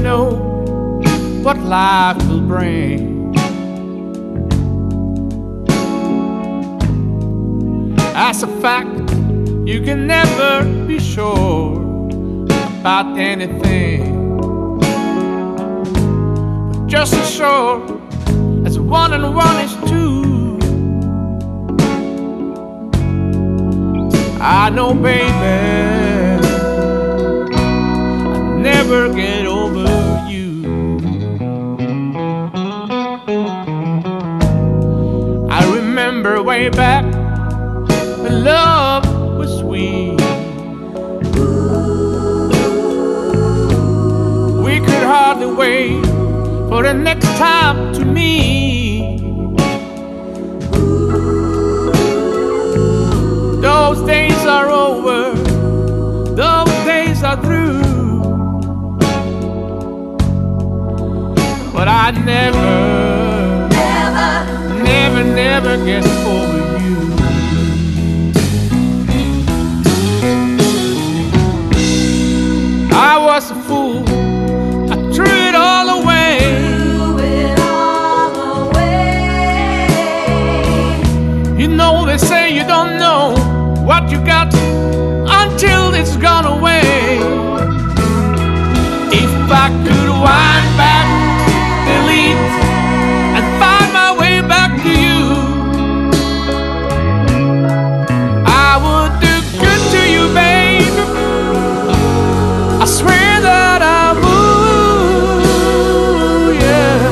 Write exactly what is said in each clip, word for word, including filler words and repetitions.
know what life will bring. As a fact, you can never be sure about anything, but just as sure as one and one is two. I know, baby, I'll never get over you. I remember way back when love was sweet. We could hardly wait for the next time to meet. Those days are over, those days are through, but I never, never, never, never get over you. I was a fool, I threw it all away. Threw it all away. You know they say you don't know what you got until it's gone away. If I could wind back, delete, and find my way back to you, I would do good to you, baby. I swear that I would, yeah.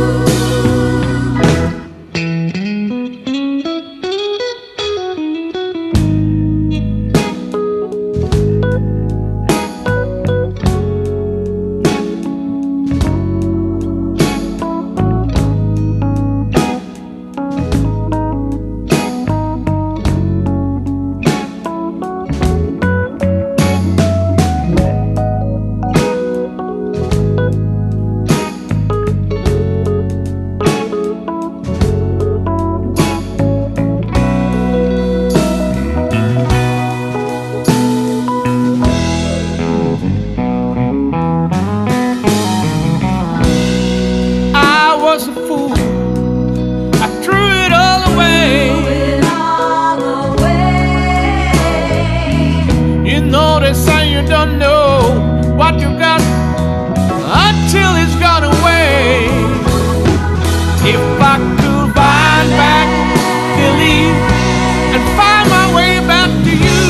I was a fool, I threw it all away. Threw it all away. You know they say you don't know what you got until it's gone away. If I could find back, delete, and find my way back to you,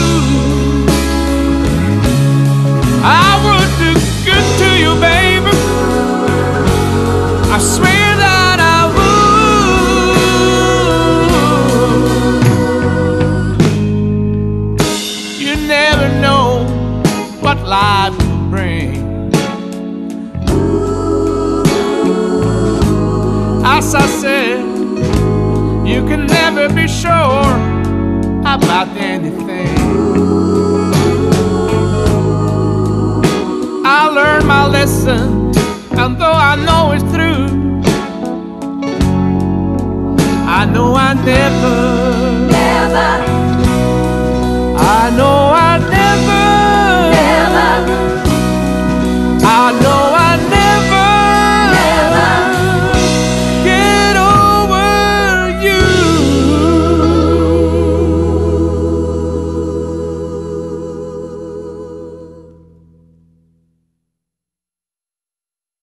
I would do good to you, baby. I swear that I would. You never know what life will bring. As I said, you can never be sure about anything. I learned my lesson, and though I know it's true, I know I never, Never